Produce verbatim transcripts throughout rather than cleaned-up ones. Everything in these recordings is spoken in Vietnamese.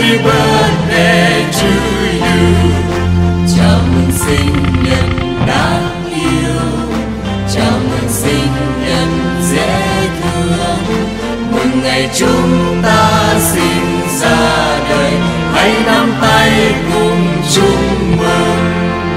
Happy birthday to you. Chào mừng sinh nhật đáng yêu, chào mừng sinh nhật dễ thương. Mừng ngày chúng ta sinh ra đời, hãy nắm tay cùng chúc mừng.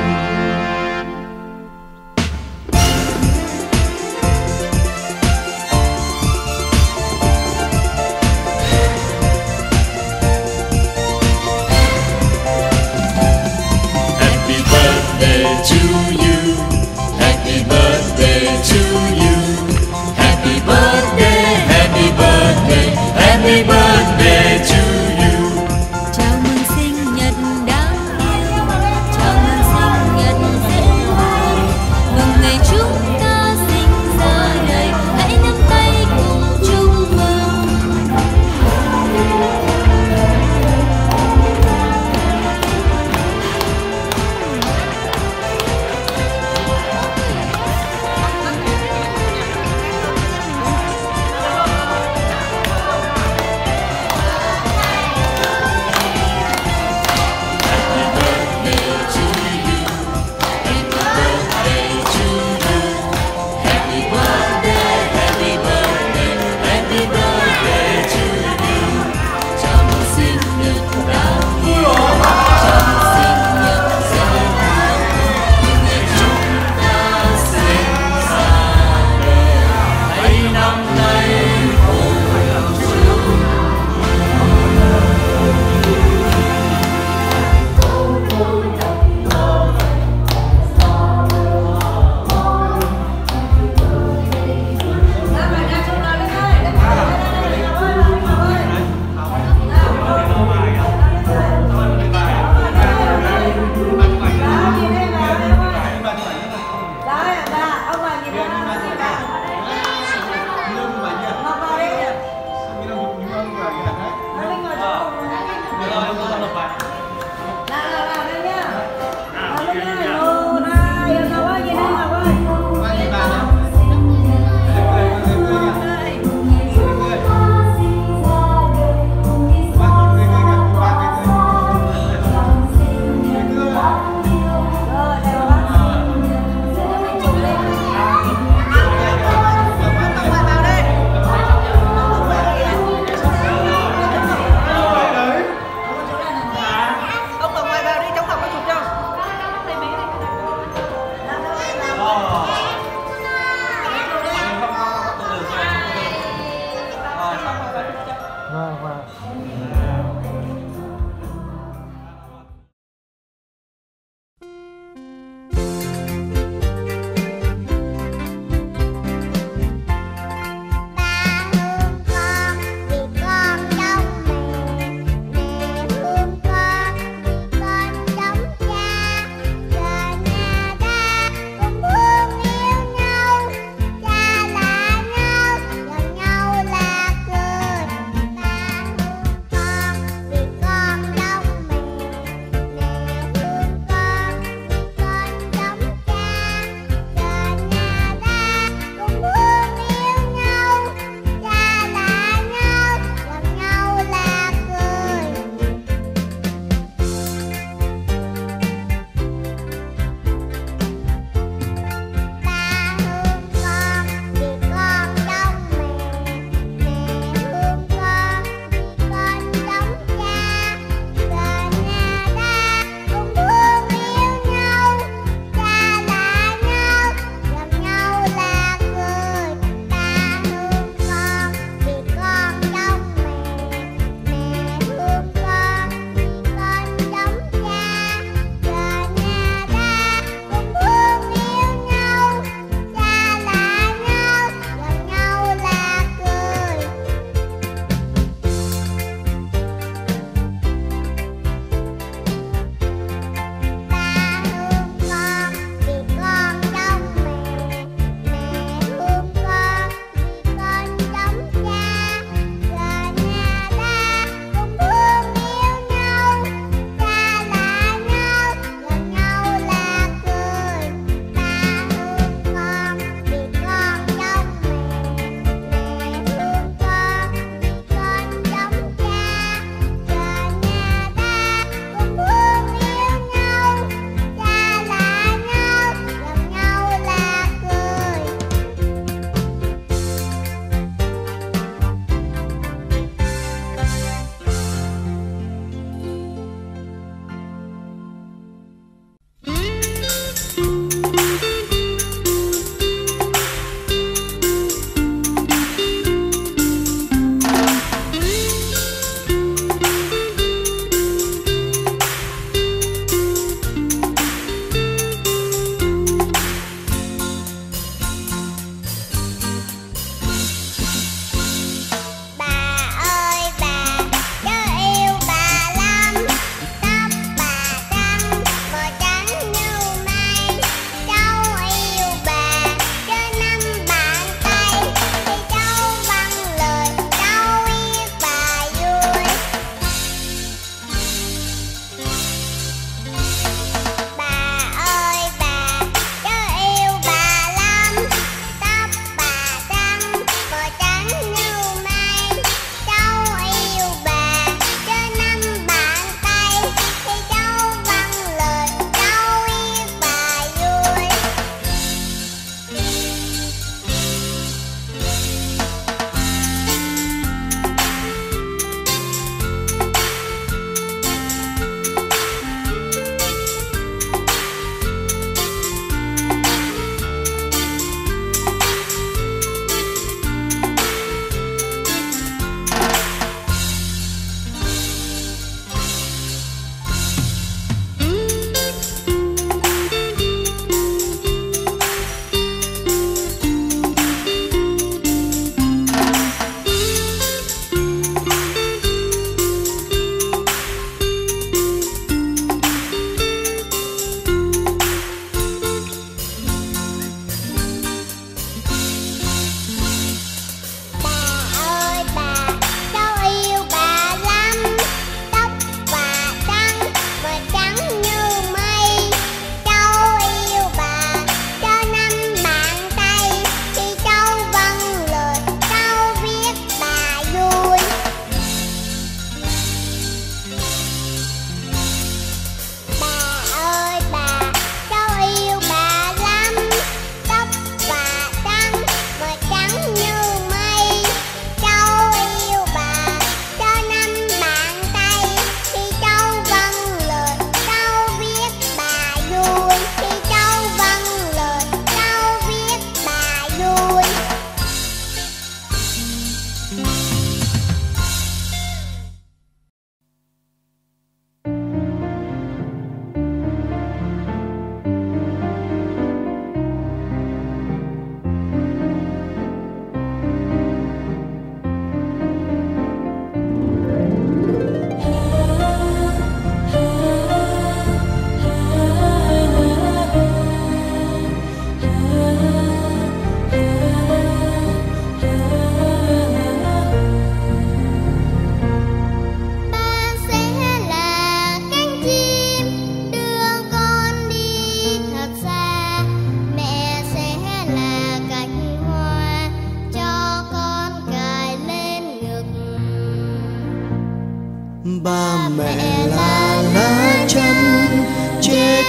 To you, happy birthday to you, happy birthday, happy birthday, happy birthday to you. Chào mừng sinh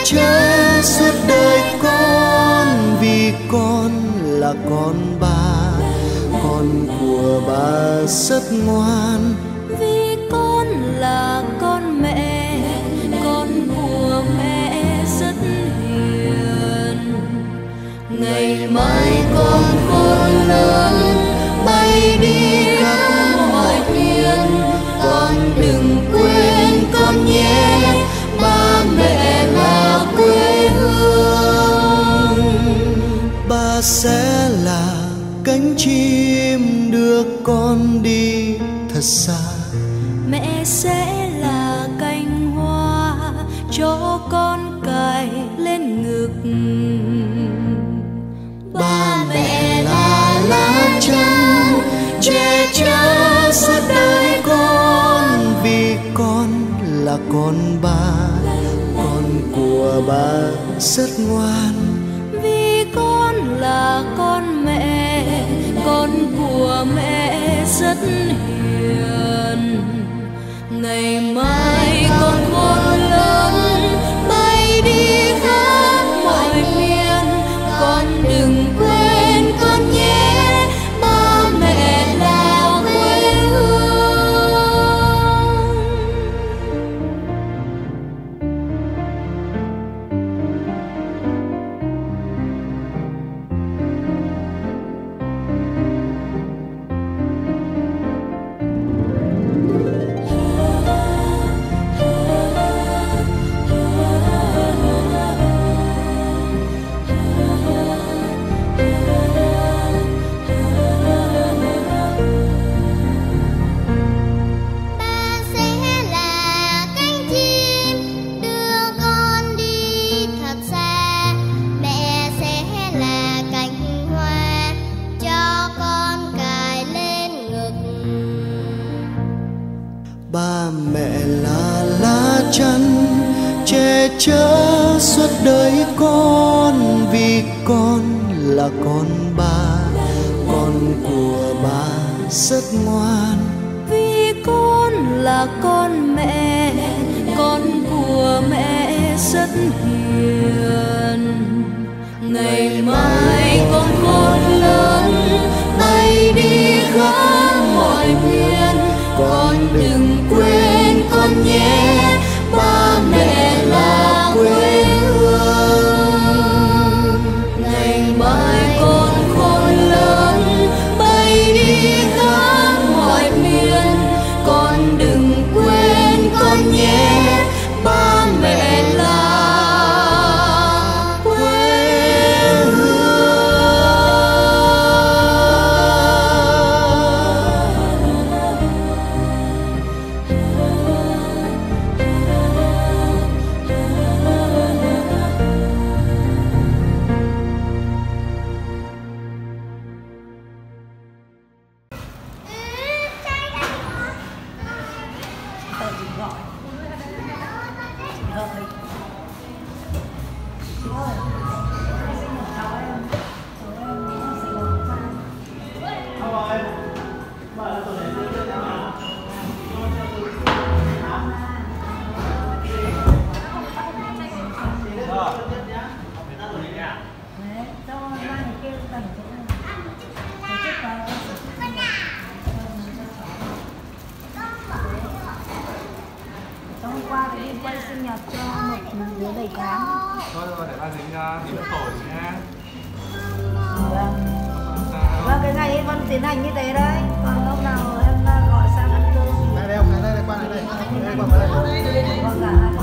chở suốt đời con, vì con là con bà, con của bà rất ngoan. Vì con là con mẹ, con của mẹ rất hiền. Ngày mai con khôn lớn bay đi khắp mọi miền, con đừng quên con nhé, ba mẹ là quê hương. Ba sẽ là cánh chim đưa con đi thật xa, mẹ sẽ là cành hoa cho con cài lên ngực. Ba mẹ là lá chắn che chở suốt đời con, vì con là con bà, con của bà rất ngoan. Vì con là con mẹ, con của mẹ rất hiền. Ngày mai con khôn lớn bay đi khắp mọi miền, con đừng quên con nhé, ba mẹ là quê hương. Ba mẹ là lá chắn che chở suốt đời con, vì con là con bà, con của bà rất ngoan. Vì con là con mẹ, con của mẹ rất hiền. Ngày mai con khôn lớn bay đi khắp mọi miền, con đừng quên con nhé, ba mẹ là quê hương. Ngày mai con khôn lớn bay đi khắp mọi miền, con đừng quên con nhé, ba mẹ là Thôi rồi để ba dính dính tỏi nha. Vâng. Vâng, cái ngày ấy vẫn tiến hành như thế đấy. Còn lúc nào em gọi sang ăn cơm. Đây đây ông này đây qua này đây. Đây qua đây. Vâng cả.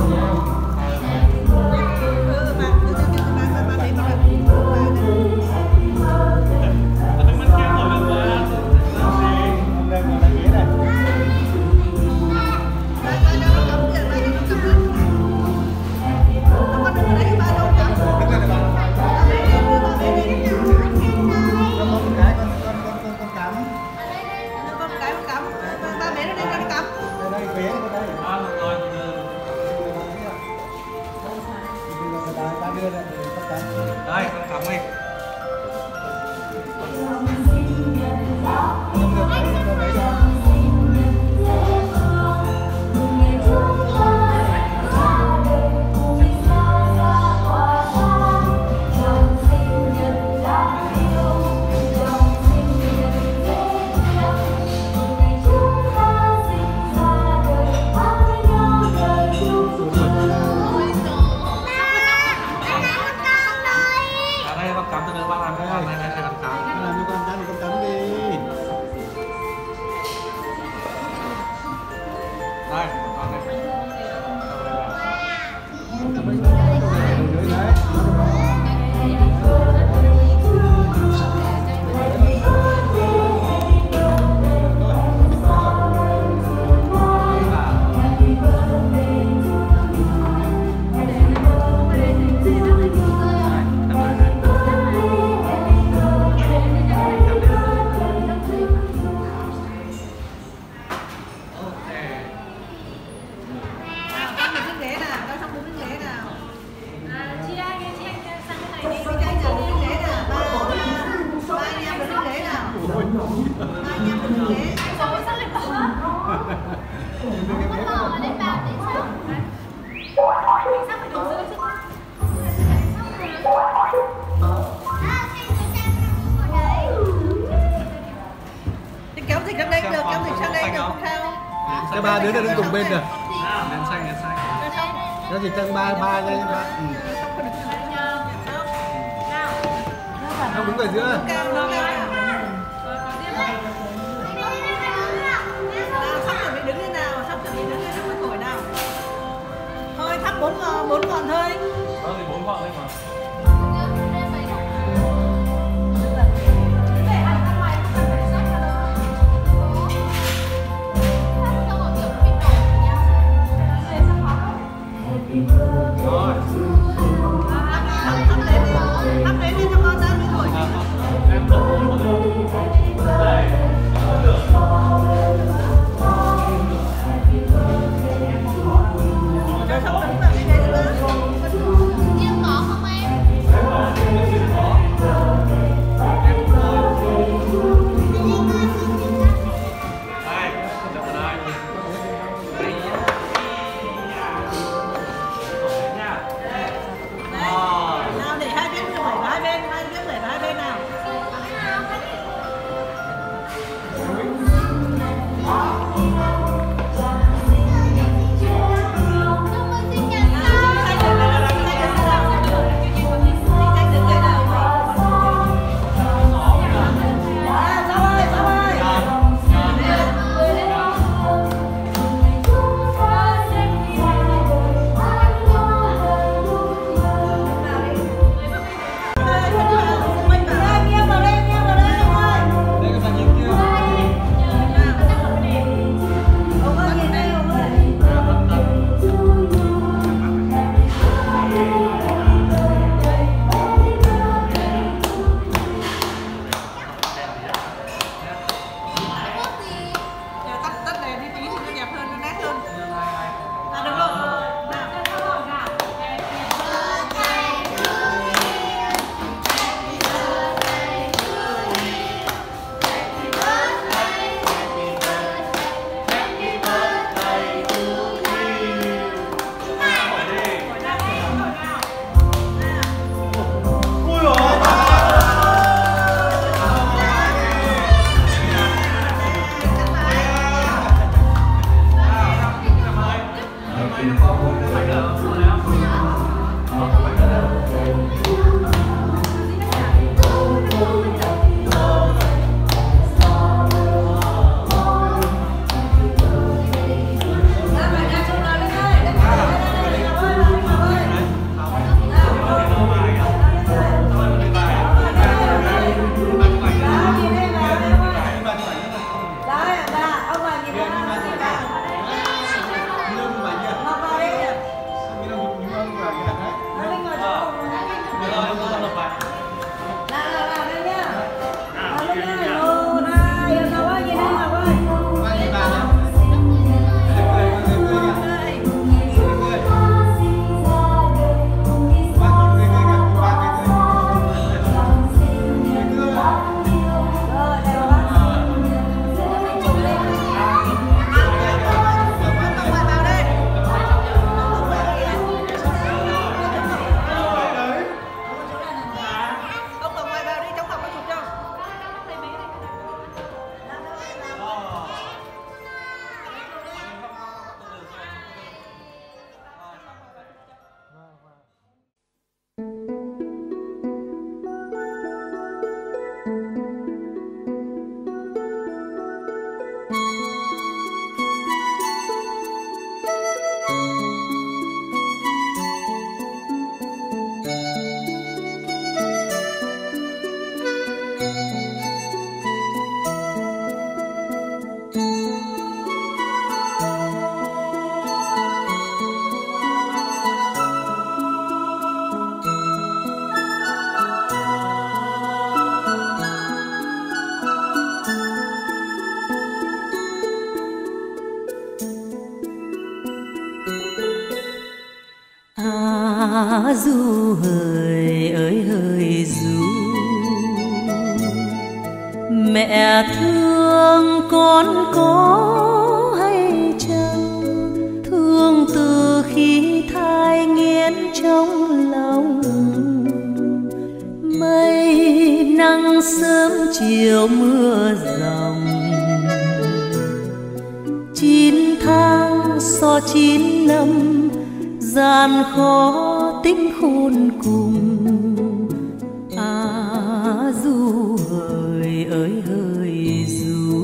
Kéo Thịnh sang đây được, kéo Thịnh sang đây được không sao? Cái ba đứa nó đứng cùng bên kìa. Đèn xanh, đèn xanh. Nó chỉ tăng ba ba cái ba. Ừ. Không đứng ở giữa. Cao, nó cao. Nào, sắp chuẩn bị đứng như nào, sắp chuẩn bị đứng như trong tuổi nào. Thôi thắp bốn ngọn, bốn ngọn thôi. Đó thì bốn ngọn thôi mà. Rồi. Thắp đến, thắp đến đi cho con ra mấy tuổi. Em đổ một đường. Đây. Cho xong đứng vào cái đấy nữa. Em có không em? Đây, chậm vào đây. Đây nhá. Nào để hai bên người vào hai bên, hai bên người vào hai bên nào. À du hời ơi hời du, Mẹ thương con có hay chăng, thương từ khi thai nghiến trong lòng. Mây nắng sớm chiều mưa ròng, chín tháng so chín năm, gian khó tính khôn cùng. À du hời ơi hời du,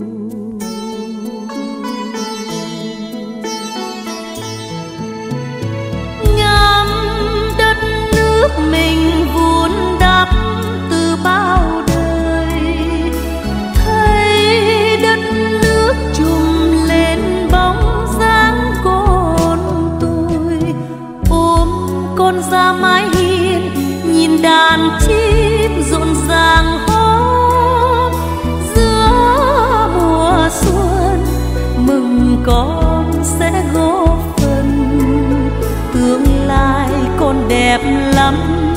ngắm đất nước mình vun đắp từ bao đời, thấy đất nước trùm lên bóng dáng con tôi, ôm con ra mái hiên nhìn đàn chim rộn ràng hót giữa mùa xuân. Mừng con sẽ góp phần tương lai con đẹp lắm,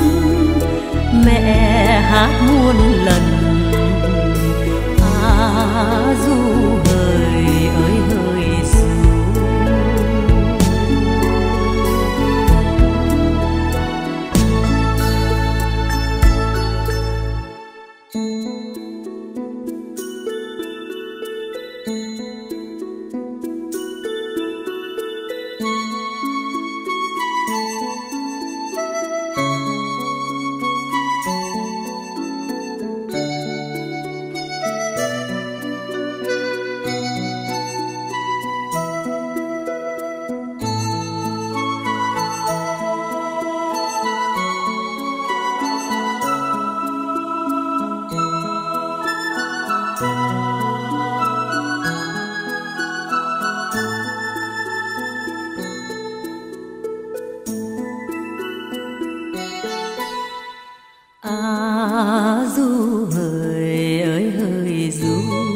mẹ hát muôn lần. À du hời ơi hời du, à du hời ơi hời du.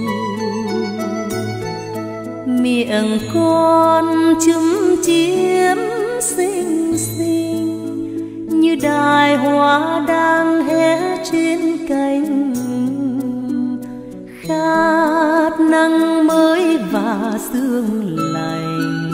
Miệng con chấm chiếm xinh xinh như đài hoa đang hé trên cành, khát nắng mới và sương lành.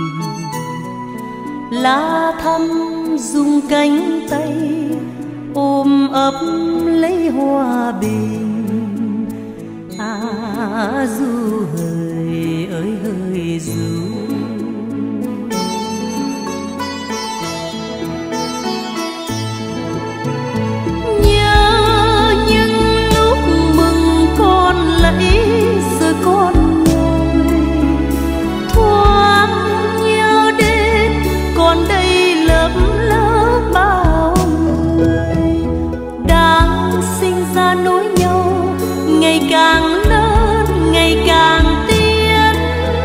Lá thắm rung cánh tay ôm ấp lấy hòa bình. À du hời ơi hời du, nhớ những lúc mừng con lấy rồi con ngồi, thoáng nhớ đến còn đây lớp lớp bao người đang sinh ra nối nhau, ngày càng lớn ngày càng tiến,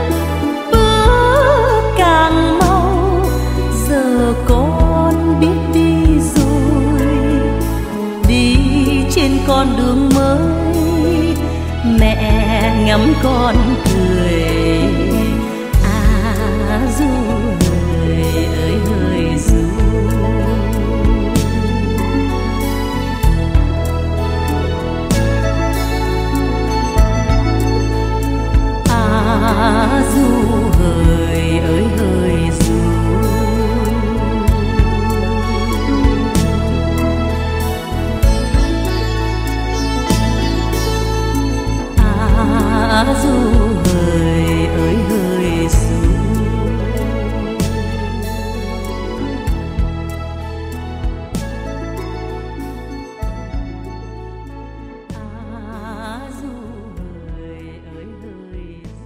bước càng mau. Giờ con biết đi rồi, đi trên con đường mới, mẹ ngắm con cười. À du hời ơi hời du, à du hời ơi hời du, à du hời ơi hời du. À du hời ơi hời du.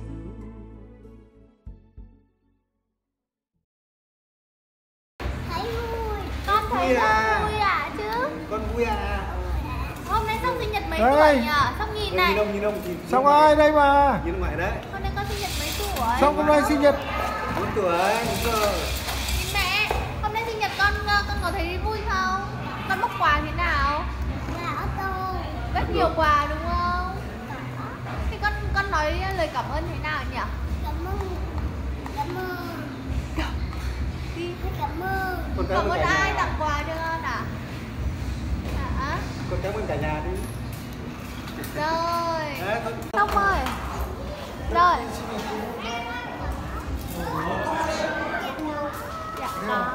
Thấy vui. Con thấy Vui rất à? vui ạ chứ. Con vui à? Hôm nay Sóc sinh nhật mấy Đây. tuổi nhỉ? Sóc nhìn này. Nhìn ông, nhìn ông, nhìn Xong ơi đây mà. Nhìn ngoài đấy. Hôm nay con sinh nhật mấy tuổi? Xong hôm nay sinh nhật. bốn tuổi, đúng rồi. Mẹ, hôm nay sinh nhật con con có thấy vui không? Con bóc quà thế nào? Là ô tô. Rất nhiều quà đúng không? Thì con con nói lời cảm ơn thế nào nhỉ? Cảm ơn. Cảm ơn. Đi. Cảm ơn. Con Cảm ơn cả ai nhà. tặng quà cho con à? Hả? Con cảm ơn cả nhà đi. Rồi. Xong rồi. Rồi. Dạ có.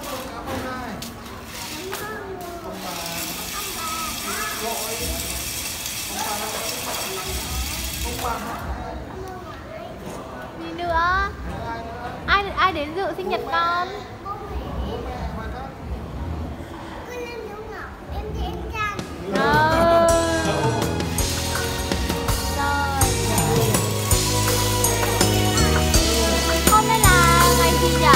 Gì nữa? Ai ai đến dự sinh nhật con? Rồi. Hôm nay là ngày gì nhỉ?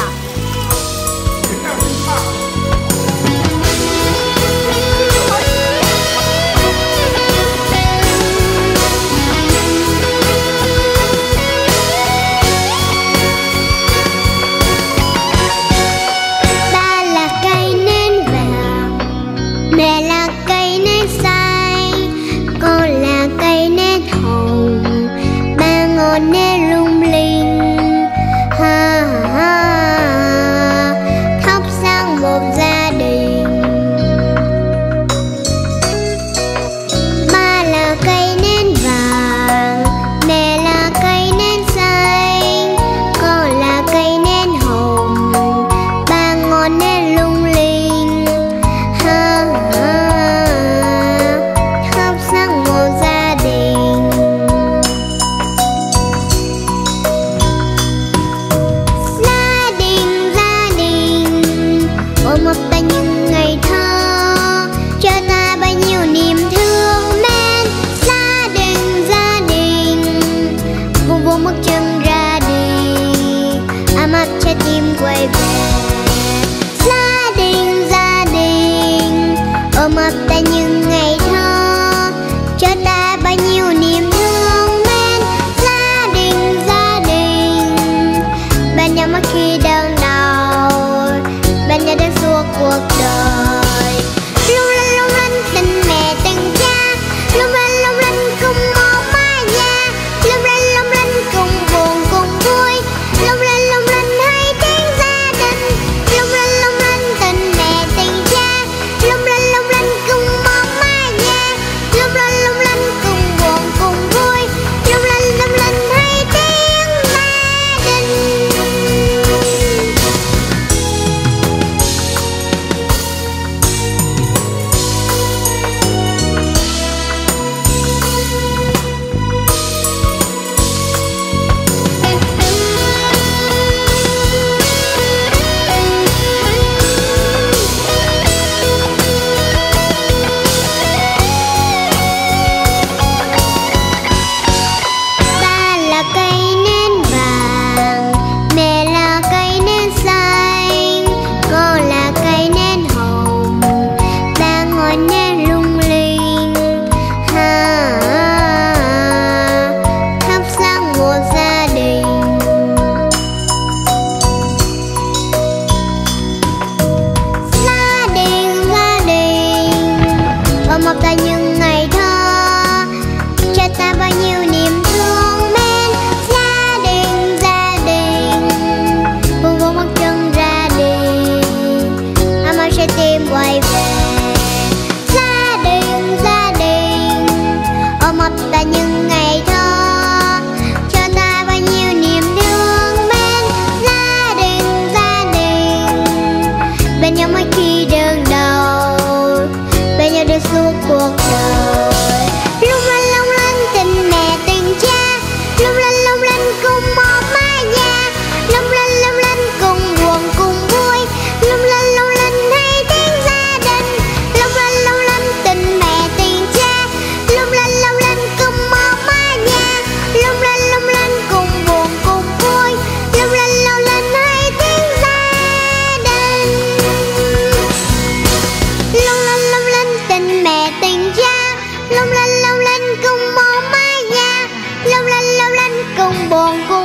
Ba là cây nến vàng, mẹ là cây nến xanh, con là cây nến hồng, ba ngọn nến lung linh. Ha ha, thắp sáng một gia đình. Ba là cây nến vàng, mẹ là cây nến xanh, con là cây nến hồng, ba ngọn nến lung linh. Ha ha, thắp sáng một gia đình. Gia đình, gia đình, ôm ấp ta những ngày thơ, cho ta bao nhiêu niềm thương mến. Gia đình, gia đình, cùng buông bước chân ra đi, ấm áp trái tim quay về. Gia đình, gia đình, ôm ấp ta những ngày thơ, cho ta bao nhiêu niềm thương mến. Gia đình, gia đình, bên nhau mỗi khi đơn đau, bên nhau đến suốt cuộc đời. Lung linh lung linh tình mẹ tình cha, lung linh lung linh cùng một mái nhà, lung linh lung linh cùng buồn cùng vui, lung linh lung linh hay tiếng gia đình. Lung linh lung linh tình mẹ tình cha, lung linh lung linh cùng một mái nhà, lung linh lung linh cùng buồn cùng vui, lung linh lung linh hay tiếng gia đình. Ba là cây nến vàng, mẹ là cây nến xanh, con là cây nến hồng, ba ngọn nến lung linh. Ha ha, thắp sáng một gia đình. Gia đình, gia đình, ôm ấp ta những ngày thơ, cho ta bao nhiêu niềm thương mến. Gia đình, gia đình, buông buông bước chân ra đi, ấm áp trái tim quay về. Gia đình, gia đình, ôm ấp ta những ngày thơ, cho ta bao nhiêu niềm thương mến. Gia đình, gia đình, bên nhau mỗi khi đơn đau, bên nhau đến suốt cuộc đời. Lung linh lung linh tình mẹ tình cha, lung linh lung linh cùng một mái nhà, lung linh lung linh cùng buồn cùng vui, lung linh lung linh hay tiếng gia đình. Lung linh lung linh tình mẹ tình cha, lung linh lung linh cùng một mái nhà, lung linh lung linh cùng buồn cùng vui, lung linh lung linh hay tiếng gia đình. Lung linh lung linh tình mẹ tình cha, lung linh lung linh cùng một mái nhà, lung linh lung linh cùng buồn cùng